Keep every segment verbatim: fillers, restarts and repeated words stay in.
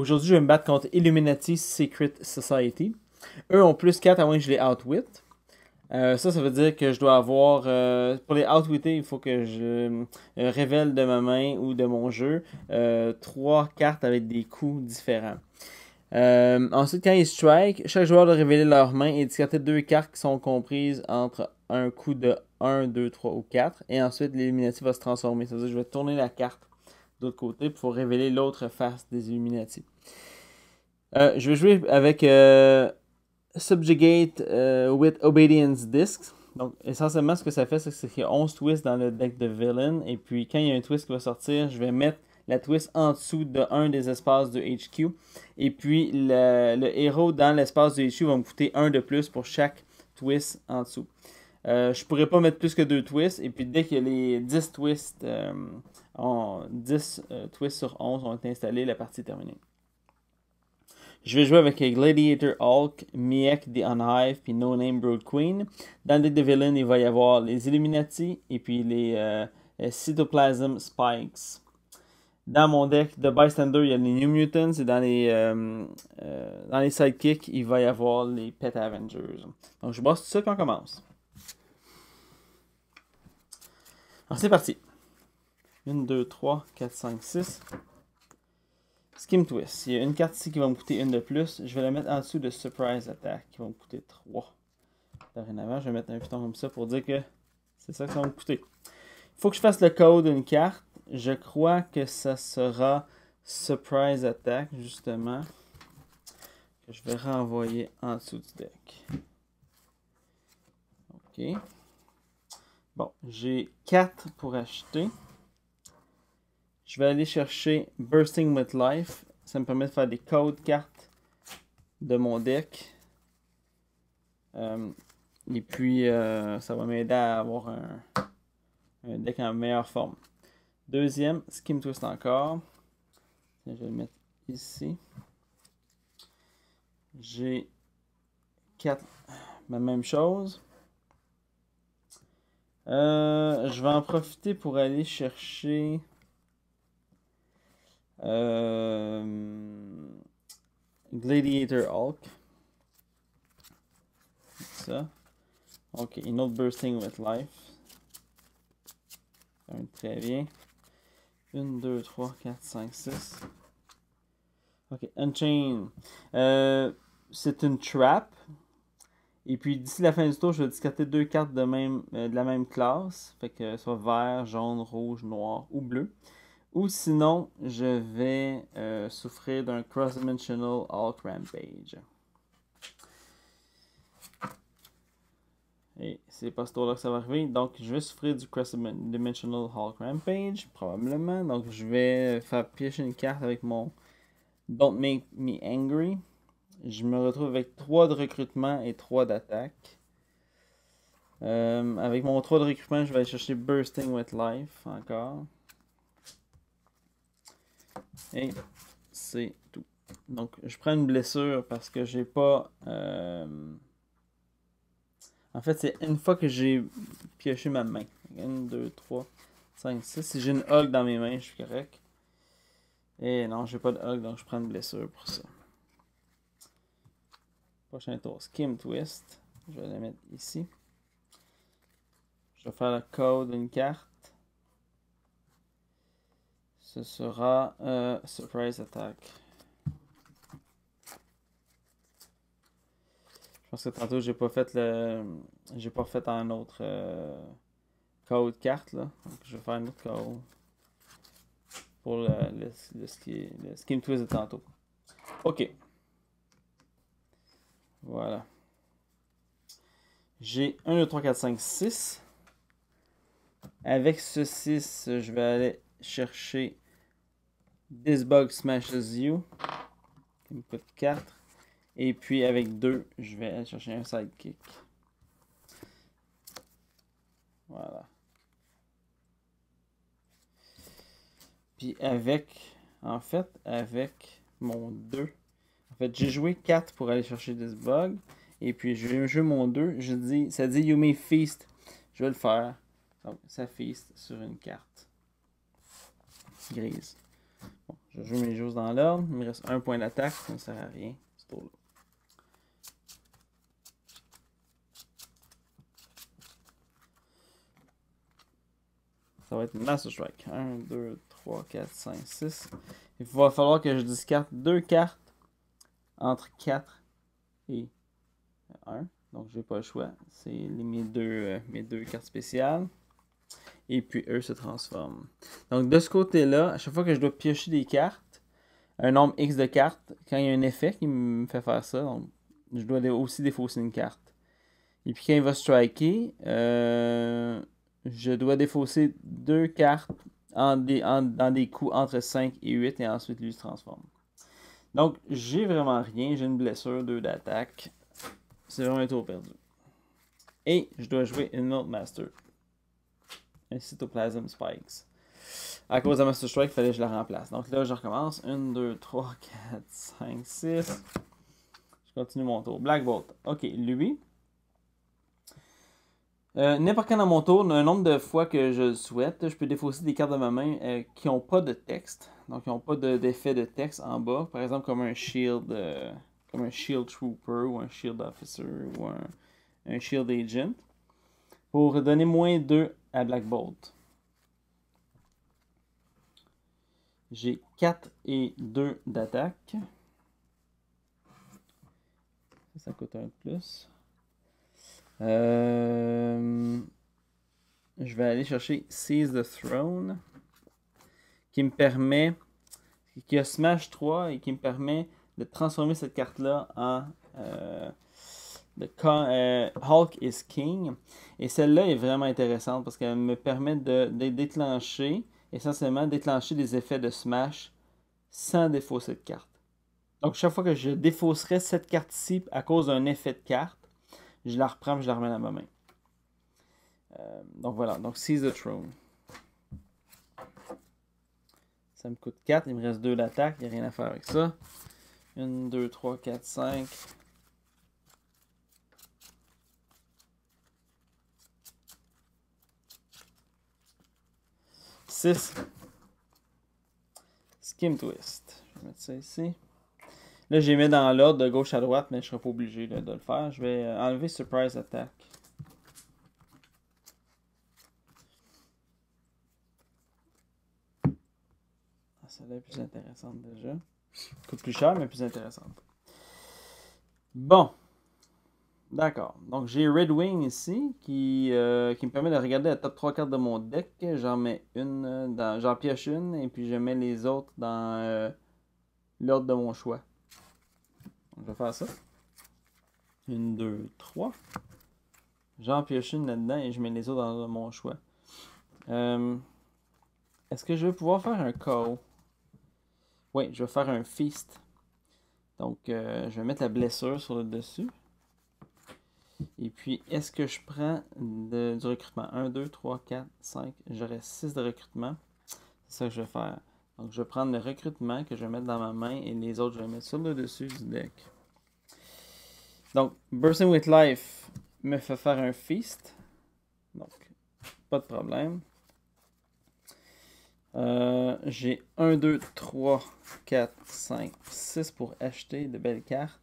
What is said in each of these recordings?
aujourd'hui, je vais me battre contre Illuminati Secret Society. Eux ont plus quatre à moins que je les outwit. Euh, ça, ça veut dire que je dois avoir... Euh, pour les outwitter, il faut que je euh, révèle de ma main ou de mon jeu euh, trois cartes avec des coups différents. Euh, ensuite, quand ils strike, chaque joueur doit révéler leur main et discarter deux cartes qui sont comprises entre un coup de un, deux, trois ou quatre. Et ensuite, l'Illuminati va se transformer. Ça veut dire que je vais tourner la carte de l'autre côté pour révéler l'autre face des Illuminati. Euh, je vais jouer avec euh, Subjugate euh, with Obedience Discs. Donc, essentiellement, ce que ça fait, c'est qu'il y a onze twists dans le deck de Villain. Et puis, quand il y a un twist qui va sortir, je vais mettre la twist en dessous de un des espaces de H Q. Et puis, le, le héros dans l'espace de H Q va me coûter un de plus pour chaque twist en dessous. Euh, je pourrais pas mettre plus que deux twists. Et puis, dès que les dix twists, euh, en dix euh, twists sur onze ont été installés, la partie est terminée. Je vais jouer avec Gladiator Hulk, Miek the Unhive, puis No Name Brood Queen. Dans le deck de Villain, il va y avoir les Illuminati et puis les euh, Cytoplasm Spikes. Dans mon deck de Bystander, il y a les New Mutants et dans les, euh, euh, dans les Sidekicks, il va y avoir les Pet Avengers. Donc je bosse tout ça quand on commence. Alors c'est parti. un, deux, trois, quatre, cinq, six. Skim Twist. Il y a une carte ici qui va me coûter une de plus. Je vais la mettre en dessous de Surprise Attack qui va me coûter trois. Dorénavant, je vais mettre un piton comme ça pour dire que c'est ça que ça va me coûter. Il faut que je fasse le code d'une carte. Je crois que ça sera Surprise Attack, justement. Que je vais renvoyer en dessous du deck. Ok. Bon, j'ai quatre pour acheter. Je vais aller chercher Bursting with Life. Ça me permet de faire des codes cartes de mon deck. Euh, et puis, euh, ça va m'aider à avoir un, un deck en meilleure forme. Deuxième, Skim Twist encore. Je vais le mettre ici. J'ai quatre. La même chose. Euh, je vais en profiter pour aller chercher... Euh, Gladiator Hulk. Ça. Ok, une autre Bursting with Life. Très bien. un, deux, trois, quatre, cinq, six. Ok, Unchain. Euh, c'est une trap. Et puis d'ici la fin du tour, je vais discarter deux cartes de, même, euh, de la même classe. Fait que soit vert, jaune, rouge, noir ou bleu. Ou sinon, je vais euh, souffrir d'un Cross-Dimensional Hulk Rampage. Et c'est pas ce tour-là que ça va arriver. Donc, je vais souffrir du Cross-Dimensional Hulk Rampage, probablement. Donc, je vais faire piocher une carte avec mon Don't Make Me Angry. Je me retrouve avec trois de recrutement et trois d'attaque. Euh, avec mon trois de recrutement, je vais aller chercher Bursting with Life encore. Et c'est tout. Donc, je prends une blessure parce que j'ai pas... Euh... En fait, c'est une fois que j'ai pioché ma main. un, deux, trois, cinq, six. Si j'ai une Hulk dans mes mains, je suis correct. Et non, j'ai pas de Hulk, donc je prends une blessure pour ça. Prochain tour, Skim Twist. Je vais la mettre ici. Je vais faire le code d'une carte. Ce sera euh, Surprise Attack. Je pense que tantôt j'ai pas fait le. J'ai pas fait un autre euh, code carte là. Donc je vais faire un autre code pour le, le, le, ski, le Skim Twist de tantôt. Ok. Voilà. J'ai un, deux, trois, quatre, cinq, six. Avec ce six, je vais aller chercher This Bug Smashes You. Qui me coûte quatre. Et puis avec deux, je vais aller chercher un sidekick. Voilà. Puis avec, en fait, avec mon deux. En fait, j'ai joué quatre pour aller chercher this bug. Et puis je vais jouer mon deux. Je dis, ça dit You may feast. Je vais le faire. Donc ça feast sur une carte grise. Bon, Je joue mes choses dans l'ordre. Il me reste un point d'attaque. Ça ne sert à rien. Ce tour-là. Ça va être Master Strike. un, deux, trois, quatre, cinq, six. Il va falloir que je discarte deux cartes entre quatre et un. Donc, j'ai pas le choix. C'est mes deux, euh, mes deux cartes spéciales. Et puis, eux se transforment. Donc, de ce côté-là, à chaque fois que je dois piocher des cartes, un nombre X de cartes, quand il y a un effet qui me fait faire ça, donc, je dois aussi défausser une carte. Et puis, quand il va striker, euh, je dois défausser deux cartes en des, en, dans des coups entre cinq et huit et ensuite lui se transforme. Donc, j'ai vraiment rien. J'ai une blessure, deux d'attaque. C'est vraiment un tour perdu. Et je dois jouer une autre Master. Un Cytoplasm Spikes. À cause de Master Strike, il fallait que je la remplace. Donc là, je recommence. un, deux, trois, quatre, cinq, six. Je continue mon tour. Black Bolt. Ok, lui. Euh, N'importe quand dans mon tour, un nombre de fois que je le souhaite, je peux défausser des cartes de ma main euh, qui n'ont pas de texte. Donc, qui n'ont pas d'effet de, de texte en bas. Par exemple, comme un Shield, euh, comme un Shield Trooper ou un Shield Officer ou un, un Shield Agent. Pour donner moins deux à Black Bolt. J'ai quatre et deux d'attaque. Ça, ça coûte un de plus. Euh, je vais aller chercher Seize the Throne. Qui me permet... Qui a Smash trois et qui me permet de transformer cette carte-là en... Euh, de, euh, Hulk is King. Et celle-là est vraiment intéressante parce qu'elle me permet de, de déclencher... essentiellement déclencher des effets de Smash sans défausser de carte. Donc, chaque fois que je défausserai cette carte-ci à cause d'un effet de carte, je la reprends et je la remets dans ma main. Euh, donc, voilà. Donc, Seize the Throne. Ça me coûte quatre. Il me reste deux d'attaque. Il n'y a rien à faire avec ça. un, deux, trois, quatre, cinq. six. Skim Twist. Je vais mettre ça ici. Là, je les mets dans l'ordre de gauche à droite, mais je ne serai pas obligé là, de le faire. Je vais enlever Surprise Attack. Celle-là est plus intéressante déjà. Coûte plus cher, mais plus intéressante. Bon. D'accord. Donc, j'ai Red Wing ici, qui, euh, qui me permet de regarder la top trois cartes de mon deck. J'en mets une, dans, j'en pioche une, et puis je mets les autres dans euh, l'ordre de mon choix. Donc, je vais faire ça. Une, deux, trois. J'en pioche une là-dedans, et je mets les autres dans mon choix. Euh, Est-ce que je vais pouvoir faire un K O? Oui, je vais faire un Feast. Donc, euh, je vais mettre la blessure sur le dessus. Et puis, est-ce que je prends de, du recrutement? un, deux, trois, quatre, cinq. J'aurai six de recrutement. C'est ça que je vais faire. Donc, je vais prendre le recrutement que je vais mettre dans ma main et les autres, je vais mettre sur le dessus du deck. Donc, Bursting with Life me fait faire un Feast. Donc, pas de problème. Euh, j'ai un, deux, trois, quatre, cinq, six pour acheter de belles cartes.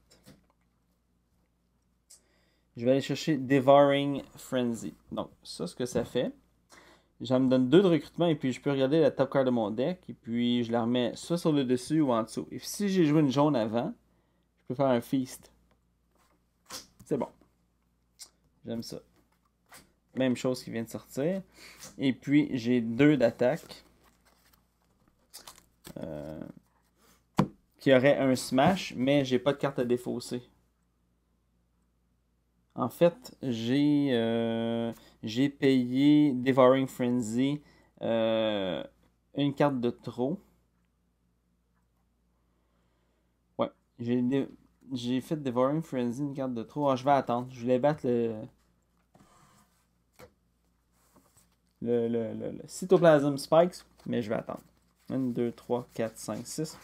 Je vais aller chercher Devouring Frenzy. Donc, ça, ce que ça fait, ça me donne deux de recrutement et puis je peux regarder la top card de mon deck et puis je la remets soit sur le dessus ou en dessous. Et si j'ai joué une jaune avant, je peux faire un Feast. C'est bon. J'aime ça. Même chose qui vient de sortir. Et puis, j'ai deux d'attaque. Euh, qui aurait un Smash, mais j'ai pas de carte à défausser. En fait, j'ai euh, j'ai payé Devouring Frenzy euh, une carte de trop. Ouais, j'ai j'ai fait Devouring Frenzy une carte de trop. Ah, je vais attendre. Je voulais battre le le, le, le, le Cytoplasm Spikes, mais je vais attendre. un, deux, trois, quatre, cinq, six.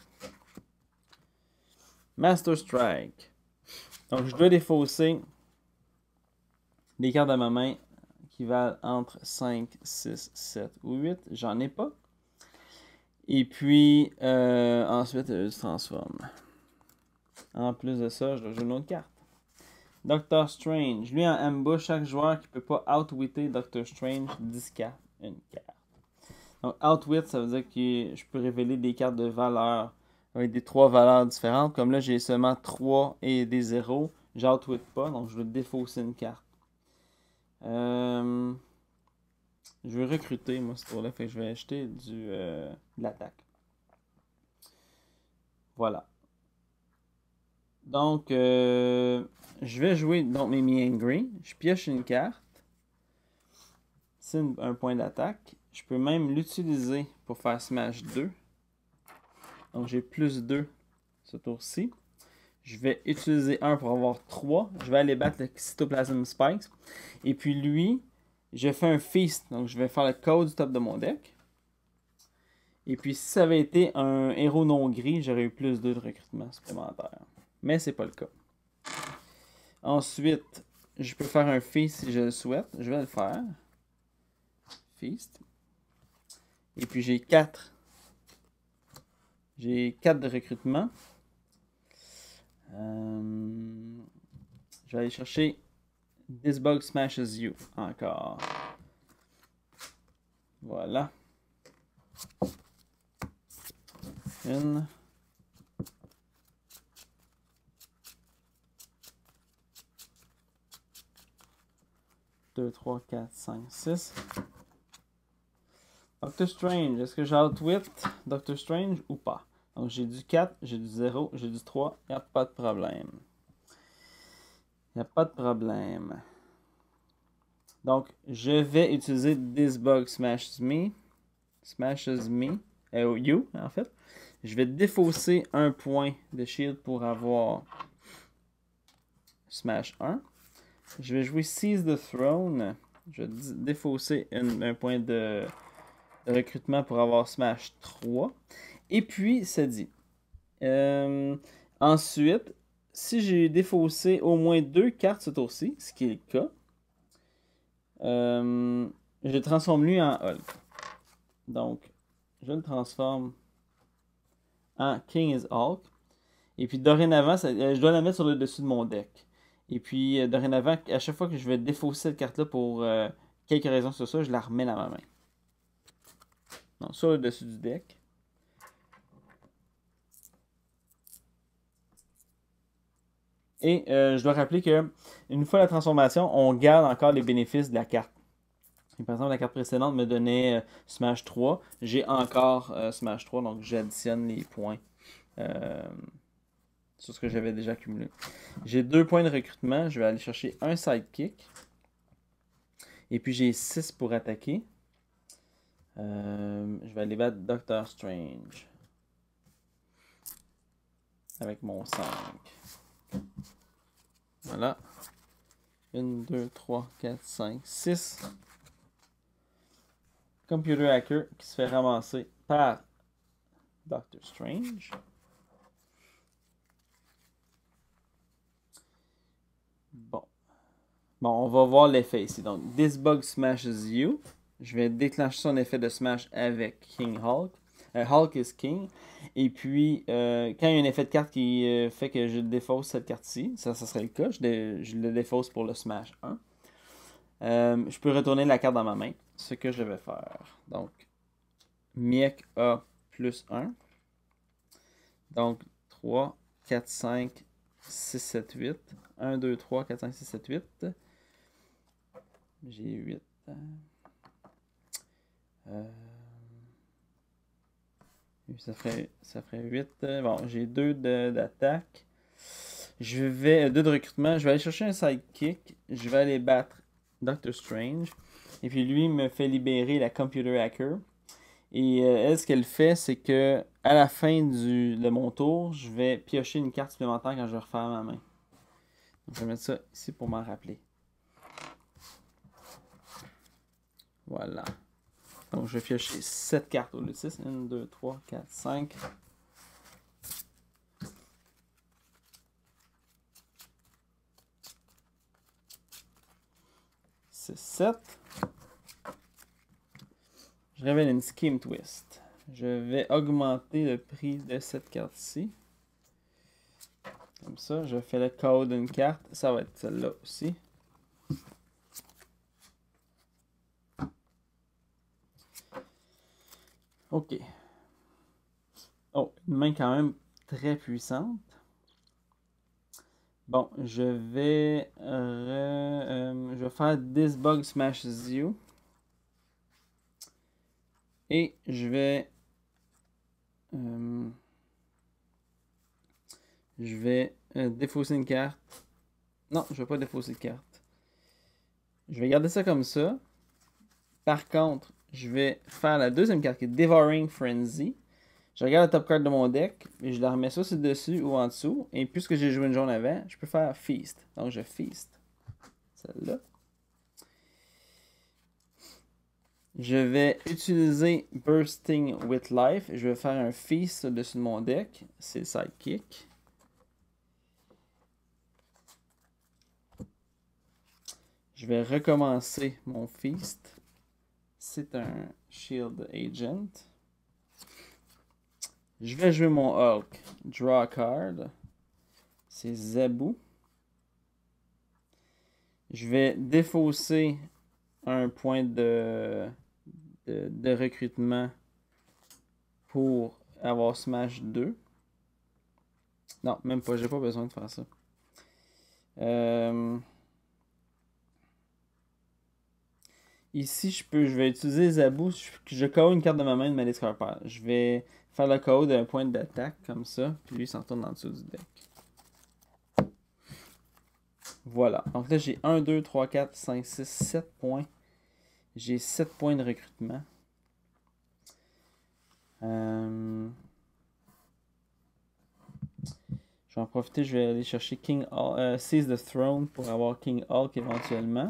Master Strike. Donc, je dois défausser des cartes de ma main qui valent entre cinq, six, sept ou huit. J'en ai pas. Et puis, euh, ensuite, je transforme. En plus de ça, je dois jouer une autre carte. Doctor Strange. Lui, en ambush, chaque joueur qui ne peut pas outwitter Doctor Strange discard une carte. Donc, outwit, ça veut dire que je peux révéler des cartes de valeur avec des trois valeurs différentes. Comme là, j'ai seulement trois et des zéros. J'outwit pas, donc je vais défausser une carte. Euh, je vais recruter, moi, ce tour-là. Fait que je vais acheter du, euh, de l'attaque. Voilà. Donc, euh, je vais jouer donc mes Meangry. Je pioche une carte. C'est un point d'attaque. Je peux même l'utiliser pour faire Smash deux. Donc, j'ai plus deux ce tour-ci. Je vais utiliser un pour avoir trois. Je vais aller battre le Cytoplasm Spikes. Et puis lui, je fais un Feast. Donc, je vais faire le code du top de mon deck. Et puis, si ça avait été un héros non gris, j'aurais eu plus deux de recrutement supplémentaire. Mais c'est pas le cas. Ensuite, je peux faire un Feast si je le souhaite. Je vais le faire. Feast. Et puis, j'ai quatre. J'ai quatre de recrutement. Euh, je vais aller chercher This Bug Smashes You. Encore. Voilà. Une. deux, trois, quatre, cinq, six. Doctor Strange. Est-ce que j'outwit Doctor Strange ou pas? Donc j'ai du quatre, j'ai du zéro, j'ai du trois. Il n'y a pas de problème. Il n'y a pas de problème. Donc je vais utiliser This Bug Smashes Me. Smashes Me. Euh, you, en fait. Je vais défausser un point de shield pour avoir Smash un. Je vais jouer Seize the Throne. Je vais défausser un, un point de, de recrutement pour avoir Smash trois. Et puis, ça dit. Euh, ensuite, si j'ai défaussé au moins deux cartes ce tour-ci, ce qui est le cas, euh, je transforme lui en Hulk. Donc, je le transforme en King is Hulk. Et puis, dorénavant, ça, je dois la mettre sur le dessus de mon deck. Et puis, euh, dorénavant, à chaque fois que je vais défausser cette carte-là pour euh, quelques raisons sur ça, je la remets dans ma main. Donc, sur le dessus du deck. Et euh, je dois rappeler que une fois la transformation, on garde encore les bénéfices de la carte. Et par exemple, la carte précédente me donnait euh, Smash trois. J'ai encore euh, Smash trois, donc j'additionne les points euh, sur ce que j'avais déjà accumulé. J'ai deux points de recrutement. Je vais aller chercher un sidekick. Et puis j'ai six pour attaquer. Euh, je vais aller battre Doctor Strange. Avec mon cinq. Voilà. un, deux, trois, quatre, cinq, six. Computer Hacker qui se fait ramasser par Doctor Strange. Bon. Bon, on va voir l'effet ici. Donc, This Bug Smashes You. Je vais déclencher son effet de smash avec King Hulk. Euh, Hulk is King. Et puis, euh, quand il y a un effet de carte qui euh, fait que je défausse cette carte-ci, ça, ça serait le cas, je, dé, je le défausse pour le smash un. Euh, je peux retourner la carte dans ma main, ce que je vais faire. Donc, Miek a plus un. Donc, trois, quatre, cinq, six, sept, huit. un, deux, trois, quatre, cinq, six, sept, huit. J'ai huit. Euh, ça ferait, ça ferait huit. Bon, j'ai deux d'attaque. Je vais. deux de recrutement. Je vais aller chercher un sidekick. Je vais aller battre Doctor Strange. Et puis lui me fait libérer la Computer Hacker. Et euh, elle, ce qu'elle fait, c'est que à la fin du, de mon tour, je vais piocher une carte supplémentaire quand je vais refaire ma main. Donc, je vais mettre ça ici pour m'en rappeler. Voilà. Donc, je vais piocher sept cartes au lieu de six. un, deux, trois, quatre, cinq. six, sept. Je révèle une Scheme Twist. je vais augmenter le prix de cette carte-ci. Comme ça, je fais le code d'une carte. Ça va être celle-là aussi. Ok. Oh, une main quand même très puissante. Bon, je vais, euh, euh, je vais faire This Bug Smashes You. Et je vais, euh, je vais euh, défausser une carte. Non, je ne vais pas défausser de carte. Je vais garder ça comme ça. Par contre, je vais faire la deuxième carte qui est Devouring Frenzy. Je regarde la top card de mon deck et je la remets soit dessus ou en dessous. Et puisque j'ai joué une jaune avant, je peux faire Feast. Donc je Feast. Celle-là. Je vais utiliser Bursting with Life. Je vais faire un Feast au-dessus de mon deck. C'est le Sidekick. Je vais recommencer mon Feast. C'est un Shield Agent. Je vais jouer mon Hulk. Draw a card. C'est Zabu. Je vais défausser un point de, de, de recrutement pour avoir Smash deux. Non, même pas. J'ai pas besoin de faire ça. Euh... Ici, je peux, je vais utiliser Zabu. Je, je code une carte de ma main de ma liste repère. Je vais faire le code d'un point d'attaque comme ça. Puis lui, il s'en retourne en dessous du deck. Voilà. Donc là, j'ai un, deux, trois, quatre, cinq, six, sept points. J'ai sept points de recrutement. Euh... Je vais en profiter. Je vais aller chercher King Hulk, euh, Seize the Throne pour avoir King Hulk éventuellement.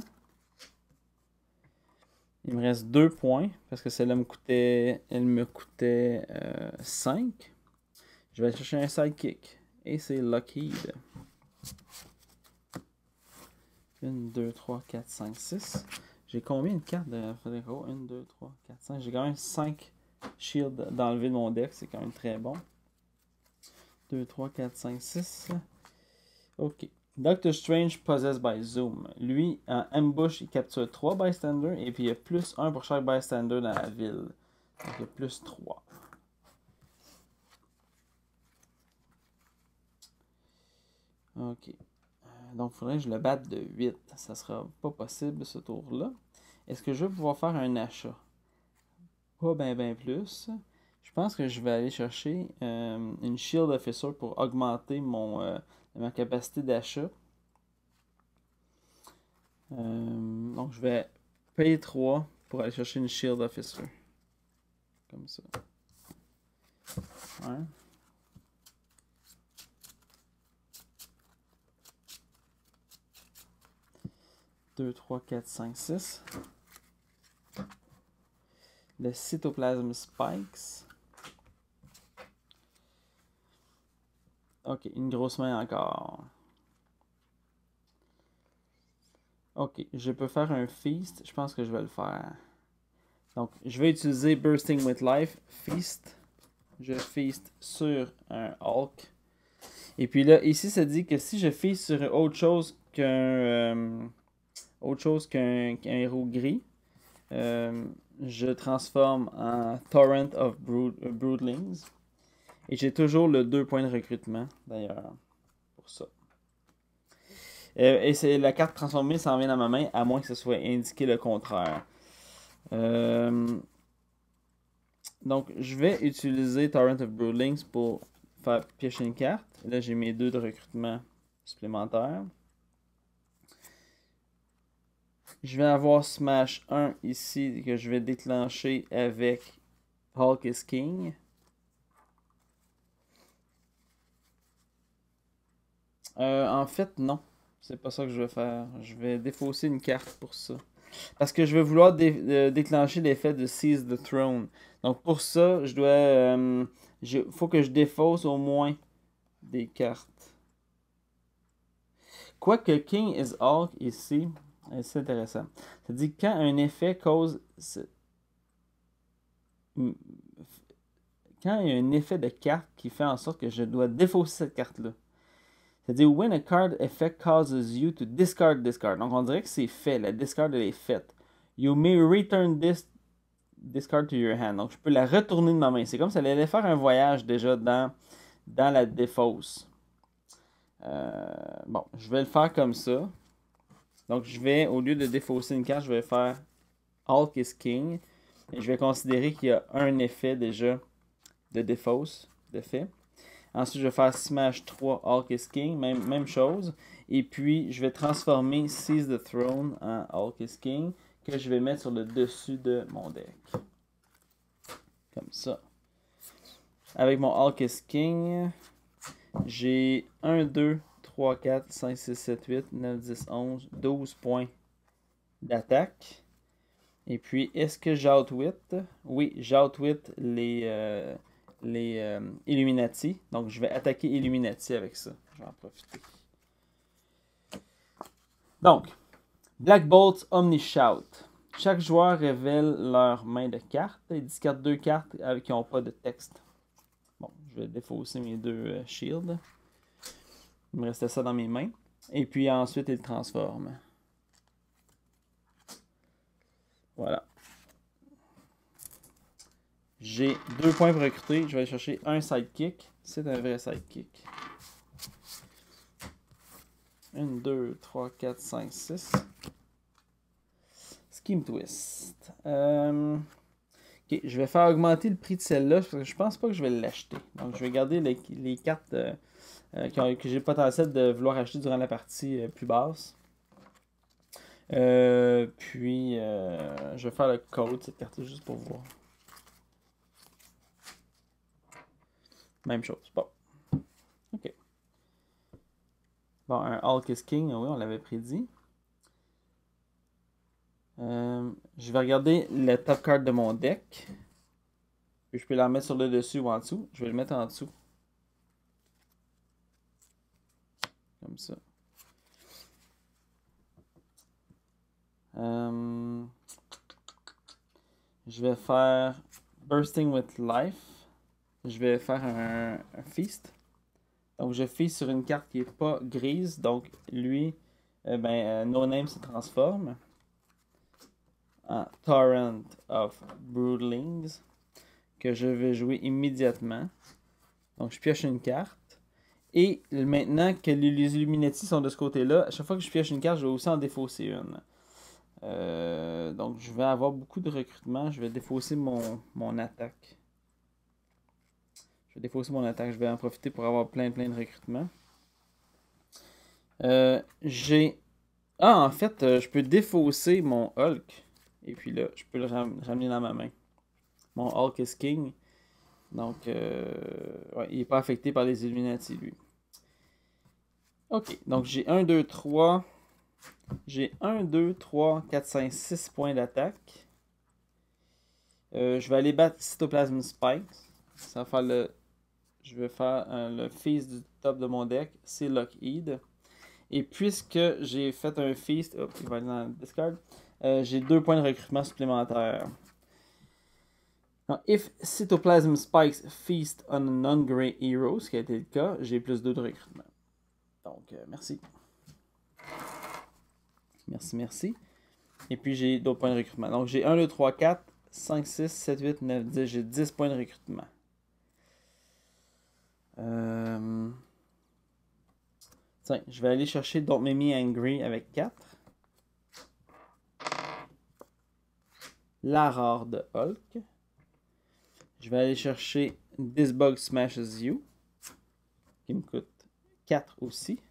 Il me reste deux points parce que celle-là me coûtait, elle me coûtait euh, cinq. Je vais aller chercher un sidekick. Et c'est Lockheed. un, deux, trois, quatre, cinq, six. J'ai combien de cartes de Federico? un, deux, trois, quatre, cinq. J'ai quand même cinq shields d'enlever de mon deck. C'est quand même très bon. deux, trois, quatre, cinq, six. Ok. Doctor Strange Possessed by Zoom. Lui, en ambush, il capture trois bystanders et puis il y a plus un pour chaque bystander dans la ville. Donc il y a plus trois. Ok. Donc il faudrait que je le batte de huit. Ça sera pas possible ce tour-là. Est-ce que je vais pouvoir faire un achat? Pas bien ben plus. Je pense que je vais aller chercher euh, une Shield Officer pour augmenter mon, euh, ma capacité d'achat. Euh, donc je vais payer trois pour aller chercher une Shield Officer. Comme ça. Ouais. deux, trois, quatre, cinq, six. Le Cytoplasm Spikes. Ok, une grosse main encore. Ok, je peux faire un Feast. Je pense que je vais le faire. Donc, je vais utiliser Bursting with Life. Feast. Je feast sur un Hulk. Et puis là, ici, ça dit que si je feast sur autre chose qu'un euh, autre chose qu'un qu'un héros gris, euh, je transforme en Torrent of Brood, uh, Broodlings. Et j'ai toujours le deux points de recrutement, d'ailleurs, pour ça. Euh, et c'est la carte transformée s'en vient dans ma main, à moins que ce soit indiqué le contraire. Euh, donc, je vais utiliser Torrent of Broodlings pour faire piocher une carte. Là, j'ai mes deux de recrutement supplémentaires. Je vais avoir Smash un ici que je vais déclencher avec Hulk is King. Euh, en fait, non. C'est pas ça que je vais faire. Je vais défausser une carte pour ça. Parce que je vais vouloir dé euh, déclencher l'effet de Seize the Throne. Donc pour ça, je dois... Euh, il faut que je défausse au moins des cartes. Quoique King is Hulk ici, c'est intéressant. Ça dit quand un effet cause quand il y a un effet de carte qui fait en sorte que je dois défausser cette carte-là. C'est-à-dire, when a card effect causes you to discard this card. Donc, on dirait que c'est fait. La discard, elle est faite. You may return this discard to your hand. Donc, je peux la retourner de ma main. C'est comme si elle allait faire un voyage déjà dans, dans la défausse. Euh, bon, je vais le faire comme ça. Donc, je vais, au lieu de défausser une carte, je vais faire Hulk is King. Et je vais considérer qu'il y a un effet déjà de défausse, de fait. Ensuite, je vais faire Smash trois Hulk is King, même, même chose. Et puis, je vais transformer Seize the Throne en Hulk is King, que je vais mettre sur le dessus de mon deck. Comme ça. Avec mon Hulk is King, j'ai un, deux, trois, quatre, cinq, six, sept, huit, neuf, dix, onze, douze points d'attaque. Et puis, est-ce que j'outwit? Oui, j'outwit les... Euh, les euh, Illuminati. Donc, je vais attaquer Illuminati avec ça. Je vais en profiter. Donc, Black Bolt Omnishout. Chaque joueur révèle leur main de cartes. Ils discardent deux cartes avec qui n'ont pas de texte. Bon, je vais défausser mes deux euh, shields. Il me restait ça dans mes mains. Et puis ensuite, ils transforment. Voilà. J'ai deux points pour recruter. Je vais aller chercher un sidekick. C'est un vrai sidekick. un, deux, trois, quatre, cinq, six. Scheme Twist. Euh... Ok, je vais faire augmenter le prix de celle-là parce que je pense pas que je vais l'acheter. Donc, je vais garder les, les cartes euh, euh, que j'ai le potentiel de vouloir acheter durant la partie euh, plus basse. Euh, puis, euh, je vais faire le code, cette carte juste pour voir. Même chose. Bon. OK. Bon, un Hulk is King, oui, on l'avait prédit. Euh, je vais regarder le top card de mon deck. Puis je peux la mettre sur le dessus ou en dessous. Je vais le mettre en dessous. Comme ça. Euh, je vais faire Bursting with Life. Je vais faire un, un feast. Donc je feast sur une carte qui n'est pas grise. Donc lui, euh, ben, euh, No Name se transforme en Torrent of Broodlings, que je vais jouer immédiatement. Donc je pioche une carte. Et maintenant que les Illuminati sont de ce côté-là, à chaque fois que je pioche une carte, je vais aussi en défausser une. Euh, donc je vais avoir beaucoup de recrutement. Je vais défausser mon, mon attaque. Je vais défausser mon attaque. Je vais en profiter pour avoir plein plein de recrutement. Euh, j'ai... Ah, en fait, euh, je peux défausser mon Hulk. Et puis là, je peux le ram ramener dans ma main. Mon Hulk is King. Donc, euh, ouais, il n'est pas affecté par les Illuminati, lui. Ok, donc j'ai un, deux, trois. J'ai un, deux, trois, quatre, cinq, six points d'attaque. Euh, je vais aller battre Cytoplasm Spikes. Ça va faire le... Je vais faire euh, le feast du top de mon deck. C'est Lockheed. Et puisque j'ai fait un feast... Hop, il va aller dans le discard. Euh, j'ai deux points de recrutement supplémentaires. Donc, if Cytoplasm Spikes feast on a non-grey hero, ce qui a été le cas, j'ai plus deux de recrutement. Donc, euh, merci. Merci, merci. Et puis, j'ai d'autres points de recrutement. Donc, j'ai un, deux, trois, quatre, cinq, six, sept, huit, neuf, dix. J'ai dix points de recrutement. Euh... Tiens, je vais aller chercher Don't Make Me Angry avec quatre. La rare de Hulk. Je vais aller chercher This Bug Smashes You, qui me coûte quatre aussi.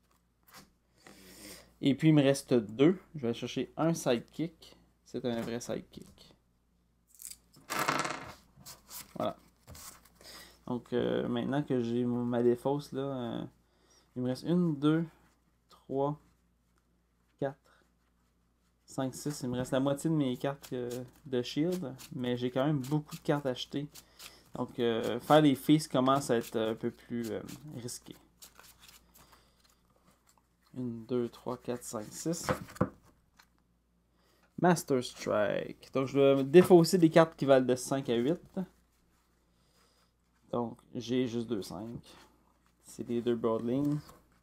Et puis il me reste deux. Je vais aller chercher un sidekick. C'est un vrai sidekick. Voilà. Donc euh, maintenant que j'ai ma défausse, là, euh, il me reste une, deux, trois, quatre, cinq, six. Il me reste la moitié de mes cartes euh, de shield. Mais j'ai quand même beaucoup de cartes achetées. Donc euh, faire des feasts commence à être un peu plus euh, risqué. un, deux, trois, quatre, cinq, six. Master Strike. Donc je vais défausser des cartes qui valent de cinq à huit. Donc, j'ai juste deux cinq. C'est les deux Broadlings.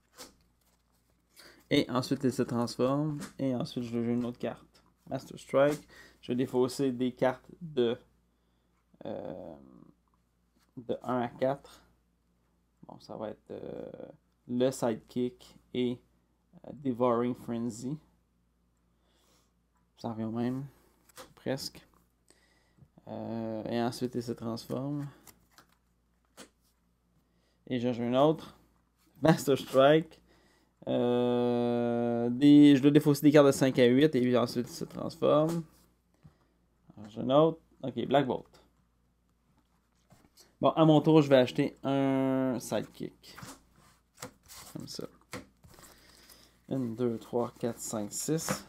Et ensuite, il se transforme. Et ensuite, je vais jouer une autre carte. Master Strike. Je vais défausser des cartes de, euh, de un à quatre. Bon, ça va être euh, le Sidekick et euh, Devouring Frenzy. Ça revient au même. Presque. Euh, et ensuite, il se transforme. Et je joue une autre. Master Strike. Euh, des, je dois défausser des cartes de cinq à huit et puis ensuite il se transforme. Alors, j'ai une autre. Ok, Black Bolt. Bon, à mon tour, je vais acheter un Sidekick. Comme ça. un, deux, trois, quatre, cinq, six.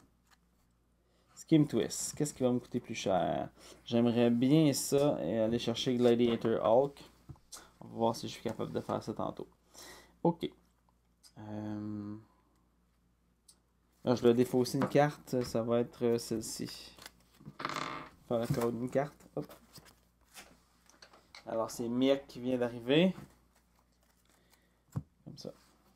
Skim Twist. Qu'est-ce qui va me coûter plus cher? J'aimerais bien ça et aller chercher Gladiator Hulk. On va voir si je suis capable de faire ça tantôt. Ok. Euh... Là, je dois défausser une carte. Ça va être celle-ci. Faire la code d'une carte. Hop. Alors, c'est Miek qui vient d'arriver. Comme ça.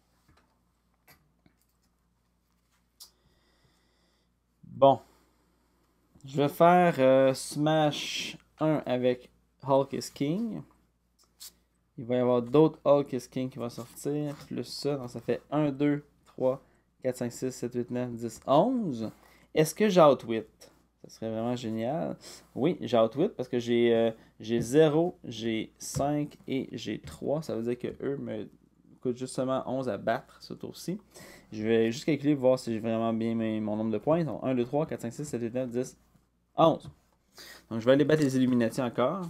Bon. Je vais faire euh, Smash un avec Hulk is King. Il va y avoir d'autres Hulk is King qui vont sortir. Plus ça. Donc, ça fait un, deux, trois, quatre, cinq, six, sept, huit, neuf, dix, onze. Est-ce que j'outwit? Ça serait vraiment génial. Oui, j'outwit parce que j'ai euh, j'ai zéro, j'ai cinq et j'ai trois. Ça veut dire que eux me coûtent justement onze à battre ce tour-ci. Je vais juste calculer, voir si j'ai vraiment bien mes, mon nombre de points. Donc un, deux, trois, quatre, cinq, six, sept, huit, neuf, dix, onze. Donc je vais aller battre les Illuminati encore.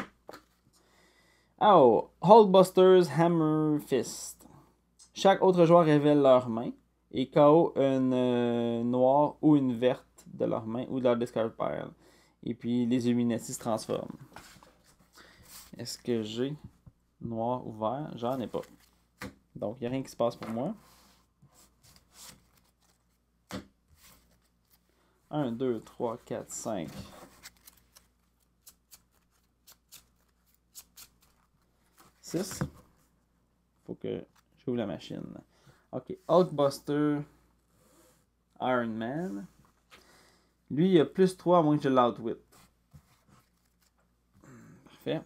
Oh, Hulkbusters Hammer Fist. Chaque autre joueur révèle leur main et K O une euh, noire ou une verte de leur main ou de leur discard pile. Et puis les Illuminati se transforment. Est-ce que j'ai noir ou vert? J'en ai pas. Donc il n'y a rien qui se passe pour moi. un, deux, trois, quatre, cinq. six. Faut que j'ouvre la machine. Ok, Hulkbuster Iron Man. Lui, il a plus trois à moins que je l'outwit. Parfait.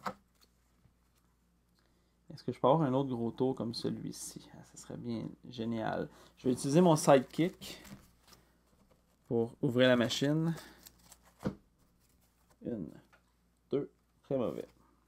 Est-ce que je peux avoir un autre gros tour comme celui-ci? Ah, ça serait bien génial. Je vais utiliser mon Sidekick pour ouvrir la machine. Une, deux, très mauvais.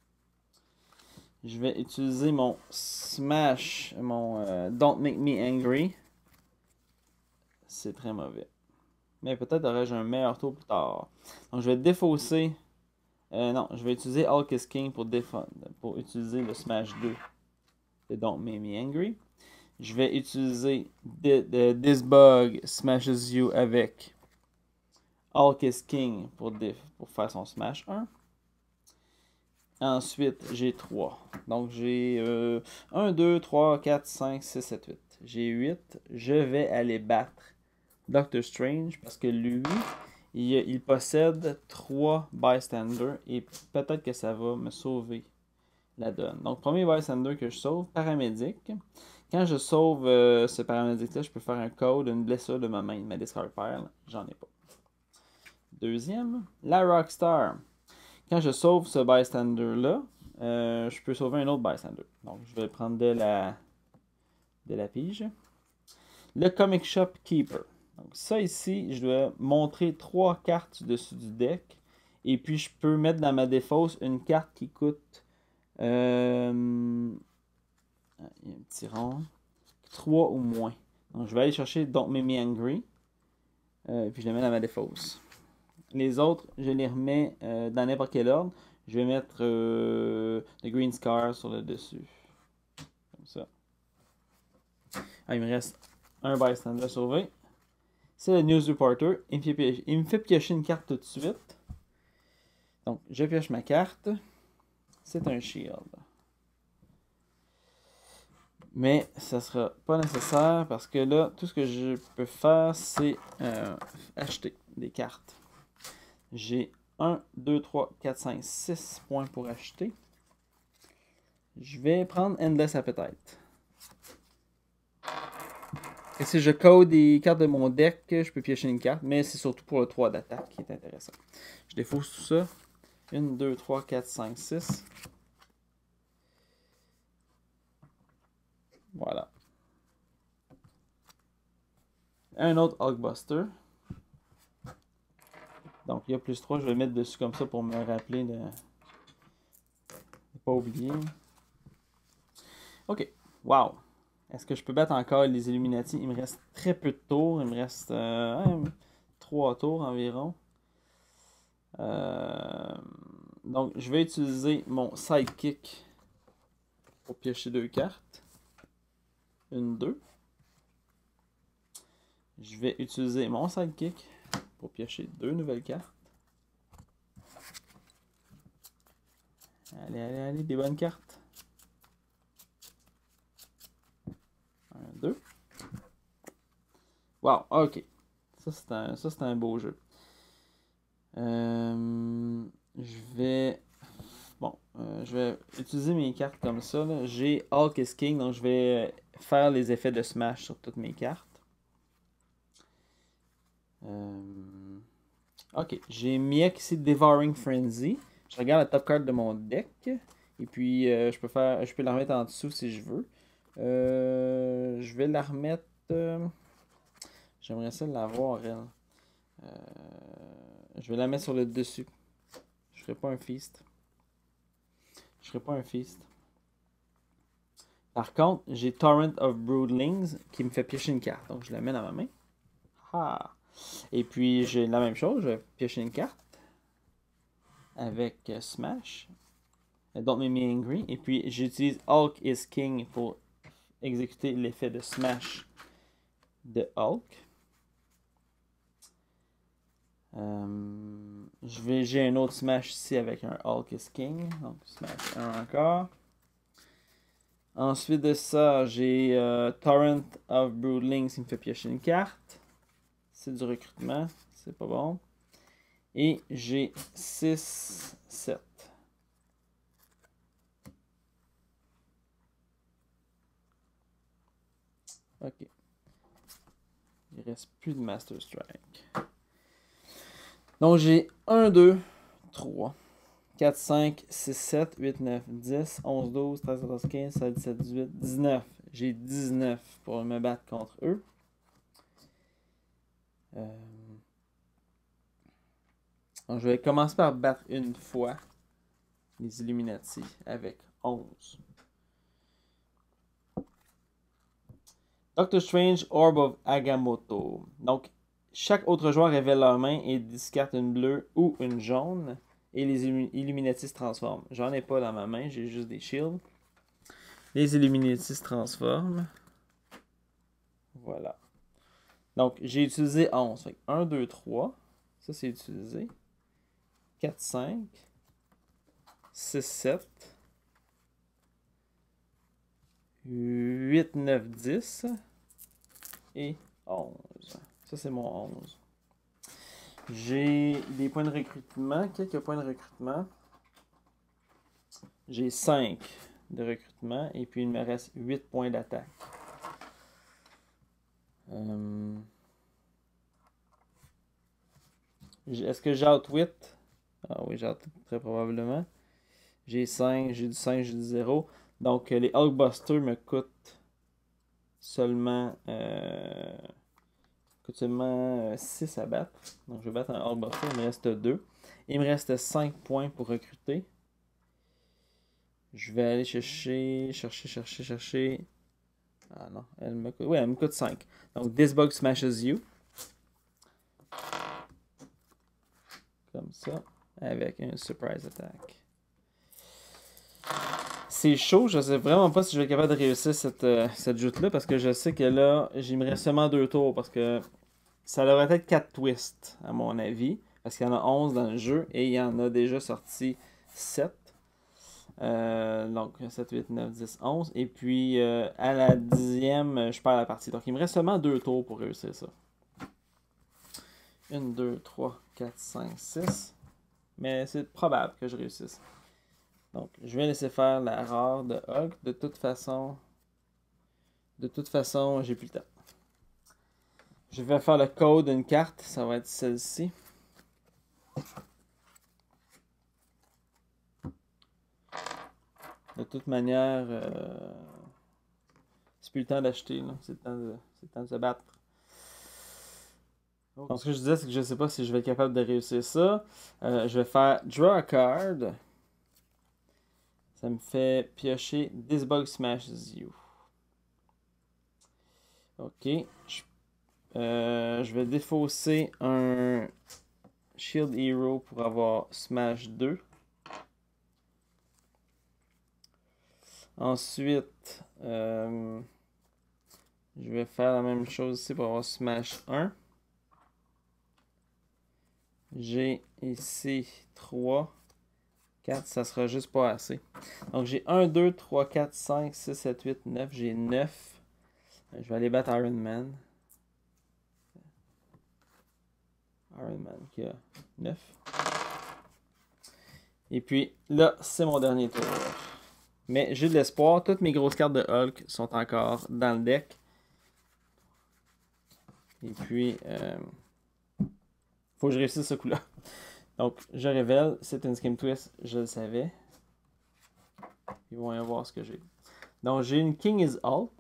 Je vais utiliser mon Smash, mon euh, Don't Make Me Angry. C'est très mauvais. Mais peut-être aurais-je un meilleur tour plus tard. Donc je vais défausser. Euh, non, je vais utiliser Hulk is King pour, pour utiliser le Smash deux de Don't Make Me Angry. Je vais utiliser This Bug Smashes You avec Hulk is King pour, pour faire son Smash un. Ensuite, j'ai trois. Donc, j'ai euh, un, deux, trois, quatre, cinq, six, sept, huit. J'ai huit. Je vais aller battre Doctor Strange parce que lui, il, il possède trois bystanders et peut-être que ça va me sauver la donne. Donc, premier bystander que je sauve, paramédic. Quand je sauve euh, ce paramédic-là, je peux faire un code, une blessure de ma main, ma discard pile. J'en ai pas. Deuxième, la Rockstar. Quand je sauve ce bystander-là, euh, je peux sauver un autre bystander. Donc, je vais prendre de la, de la pige. Le Comic Shop Keeper. Donc, ça ici, je dois montrer trois cartes dessus du deck. Et puis, je peux mettre dans ma défausse une carte qui coûte... Euh, il y a un petit rond. trois ou moins. Donc, je vais aller chercher Don't Make Me Angry. Euh, et puis, je le mets dans ma défausse. Les autres, je les remets euh, dans n'importe quel ordre. Je vais mettre euh, le Green Scar sur le dessus. Comme ça. Ah, il me reste un bystander sauvé. C'est le News Reporter. Il me, fait, il me fait piocher une carte tout de suite. Donc, je pioche ma carte. C'est un shield. Mais ça ne sera pas nécessaire parce que là, tout ce que je peux faire, c'est euh, acheter des cartes. J'ai un, deux, trois, quatre, cinq, six points pour acheter. Je vais prendre Endless Appetite. Et si je code des cartes de mon deck, je peux piocher une carte, mais c'est surtout pour le trois d'attaque qui est intéressant. Je défausse tout ça. un, deux, trois, quatre, cinq, six. Voilà. Un autre Hulkbuster. Donc, il y a plus trois. Je vais le mettre dessus comme ça pour me rappeler de ne pas oublier. Ok. Wow. Est-ce que je peux battre encore les Illuminati? Il me reste très peu de tours. Il me reste euh, trois tours environ. Euh, donc, je vais utiliser mon Sidekick pour piocher deux cartes. Une, deux. Je vais utiliser mon Sidekick pour piocher deux nouvelles cartes. Allez, allez, allez, des bonnes cartes. Un, deux. Wow, ok. Ça, c'est un, ça, c'est un beau jeu. Euh, je vais... Bon, euh, je vais utiliser mes cartes comme ça. J'ai Hulk is King, donc je vais faire les effets de Smash sur toutes mes cartes. Euh, ok, j'ai Miek ici, Devouring Frenzy. Je regarde la top card de mon deck. Et puis, euh, je peux faire, je peux la remettre en dessous si je veux. Euh, je vais la remettre... Euh, J'aimerais ça l'avoir, elle. Euh, je vais la mettre sur le dessus. Je ferai pas un feast. Je ferai pas un feast. Par contre, j'ai Torrent of Broodlings qui me fait piocher une carte. Donc, je la mets dans ma main. Ah. Et puis, j'ai la même chose. Je vais piocher une carte. Avec euh, Smash. Don't Make Me Angry. Et puis, j'utilise Hulk is King pour exécuter l'effet de Smash de Hulk. Euh, je vais, j'ai un autre Smash ici avec un Hulk is King. Donc, Smash un encore. Ensuite de ça, j'ai euh, Torrent of Broodlings qui me fait piocher une carte. C'est du recrutement. C'est pas bon. Et j'ai six, sept. Ok. Il reste plus de Master Strike. Donc j'ai un, deux, trois, quatre, cinq, six, sept, huit, neuf, dix, onze, douze, treize, quatorze, quinze, seize, dix-sept, dix-huit, dix-neuf. J'ai dix-neuf pour me battre contre eux. Euh... Donc je vais commencer par battre une fois les Illuminati avec onze. Doctor Strange, Orb of Agamotto. Donc, chaque autre joueur révèle leur main et discarte une bleue ou une jaune. Et les Illuminati se transforment. J'en ai pas dans ma main, j'ai juste des shields. Les Illuminati se transforment. Voilà. Donc, j'ai utilisé onze. Fait un, deux, trois. Ça, c'est utilisé. quatre, cinq. six, sept. huit, neuf, dix. Et onze. Ça, c'est mon onze. J'ai des points de recrutement. Quelques points de recrutement. J'ai cinq de recrutement. Et puis, il me reste huit points d'attaque. Euh... Est-ce que j'ai outwit? Ah oui, j'ai outwit très probablement. J'ai cinq, j'ai du cinq, j'ai du zéro. Donc, les Hulkbusters me coûtent seulement, euh, coûtent seulement six à battre. Donc, je vais battre un Hulkbuster, il me reste deux. Il me reste cinq points pour recruter. Je vais aller chercher, chercher, chercher, chercher. Ah non, elle me coûte, oui, elle me coûte cinq. Donc, This Bug Smashes You. Comme ça, avec un Surprise Attack. C'est chaud, je sais vraiment pas si je vais être capable de réussir cette, euh, cette joute-là, parce que je sais que là, j'aimerais seulement deux tours, parce que ça devrait être quatre twists, à mon avis, parce qu'il y en a onze dans le jeu, et il y en a déjà sorti sept. Euh, donc, sept, huit, neuf, dix, onze. Et puis, euh, à la dixième, je perds la partie. Donc, il me reste seulement deux tours pour réussir ça. un, deux, trois, quatre, cinq, six. Mais c'est probable que je réussisse. Donc, je vais laisser faire la rare de Hulk. De toute façon, de toute façon, j'ai plus le temps. Je vais faire le code d'une carte. Ça va être celle-ci. De toute manière, euh, c'est plus le temps d'acheter. C'est le temps de, c'est le temps de se battre. Donc, ce que je disais, c'est que je ne sais pas si je vais être capable de réussir ça. Euh, je vais faire Draw a card. Ça me fait piocher This Bug Smashes You. Ok. Je, euh, je vais défausser un Shield Hero pour avoir Smash deux. Ensuite, euh, je vais faire la même chose ici pour avoir Smash un. J'ai ici trois, quatre, ça sera juste pas assez. Donc j'ai un, deux, trois, quatre, cinq, six, sept, huit, neuf. J'ai neuf. Je vais aller battre Iron Man. Iron Man qui a neuf. Et puis là, c'est mon dernier tour. Mais j'ai de l'espoir. Toutes mes grosses cartes de Hulk sont encore dans le deck. Et puis, euh, faut que je réussisse ce coup-là. Donc, je révèle. C'est une Skim Twist. Je le savais. Ils vont y voir ce que j'ai. Donc, j'ai une King is Hulk.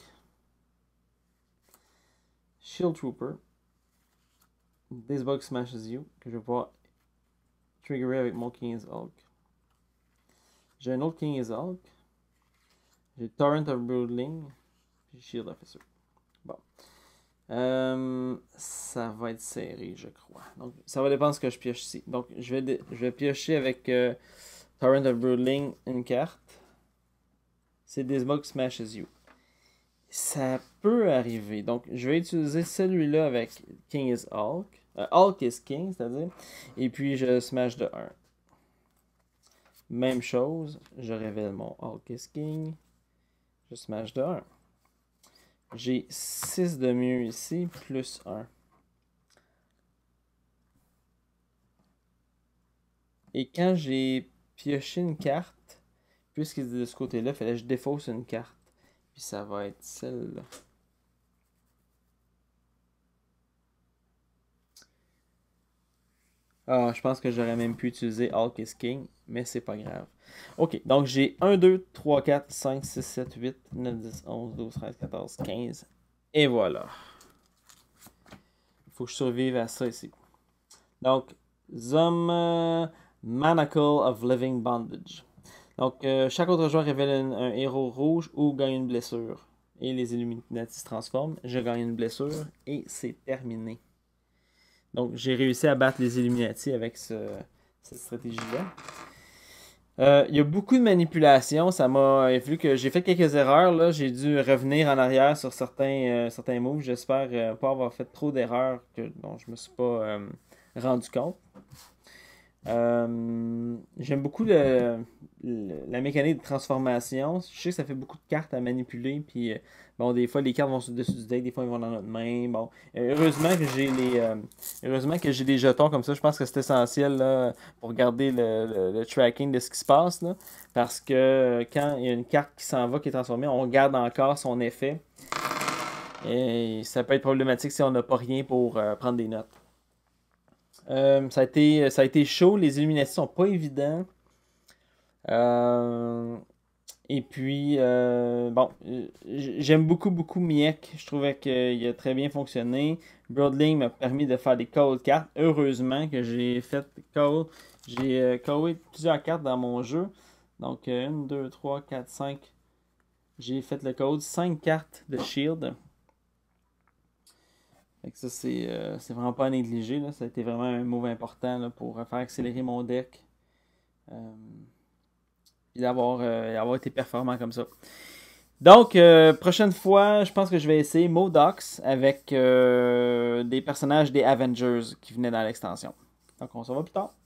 Shield Trooper. This Bug Smashes You. Que je vais pouvoir triggerer avec mon King is Hulk. J'ai un autre King is Hulk. J'ai Torrent of Broodling. Puis Shield Officer. Bon. Euh, ça va être serré, je crois. Donc, ça va dépendre de ce que je pioche ici. Donc, je vais, je vais piocher avec euh, Torrent of Broodling une carte. C'est This Bug Smashes You. Ça peut arriver. Donc, je vais utiliser celui-là avec King is Hulk. Euh, Hulk is King, c'est-à-dire. Et puis, je smash de un. Même chose. Je révèle mon Hulk is King. Je smash de un. J'ai six de mieux ici, plus un. Et quand j'ai pioché une carte, puisqu'il est de ce côté-là, il fallait que je défausse une carte. Puis ça va être celle-là. Ah, je pense que j'aurais même pu utiliser Hulk is King, mais c'est pas grave. Ok, donc j'ai un, deux, trois, quatre, cinq, six, sept, huit, neuf, dix, onze, douze, treize, quatorze, quinze. Et voilà. Il faut que je survive à ça ici. Donc, Zom euh, Manacle of Living Bondage. Donc, euh, chaque autre joueur révèle un, un héros rouge ou gagne une blessure. Et les Illuminati se transforment. Je gagne une blessure et c'est terminé. Donc, j'ai réussi à battre les Illuminati avec ce, cette stratégie-là. Euh, il y a beaucoup de manipulations. Ça m'a vu que j'ai fait quelques erreurs. Là. J'ai dû revenir en arrière sur certains, euh, certains moves. J'espère euh, pas avoir fait trop d'erreurs que, dont je me suis pas euh, rendu compte. Euh, J'aime beaucoup le, le, la mécanique de transformation. Je sais que ça fait beaucoup de cartes à manipuler. Puis, euh, bon, des fois, les cartes vont sur le dessus du deck, des fois, ils vont dans notre main. Bon, heureusement que j'ai les, euh, heureusement que j'ai des jetons comme ça. Je pense que c'est essentiel là, pour garder le, le, le tracking de ce qui se passe. Là, parce que quand il y a une carte qui s'en va, qui est transformée, on garde encore son effet. Et ça peut être problématique si on n'a pas rien pour euh, prendre des notes. Euh, ça, a été, ça a été chaud. Les Illuminati sont pas évidents. Euh, et puis, euh, bon, j'aime beaucoup, beaucoup Miek. Je trouvais qu'il a très bien fonctionné. Broodling m'a permis de faire des call cartes. Heureusement que j'ai fait call. J'ai euh, callé plusieurs cartes dans mon jeu. Donc, un, deux, trois, quatre, cinq. J'ai fait le code. cinq cartes de shield. Fait que ça, c'est euh, vraiment pas à négliger. Là. Ça a été vraiment un move important là, pour faire accélérer mon deck. Euh, et d'avoir euh, avoir été performant comme ça. Donc, euh, prochaine fois, je pense que je vais essayer Modox avec euh, des personnages des Avengers qui venaient dans l'extension. Donc, on se revoit plus tard.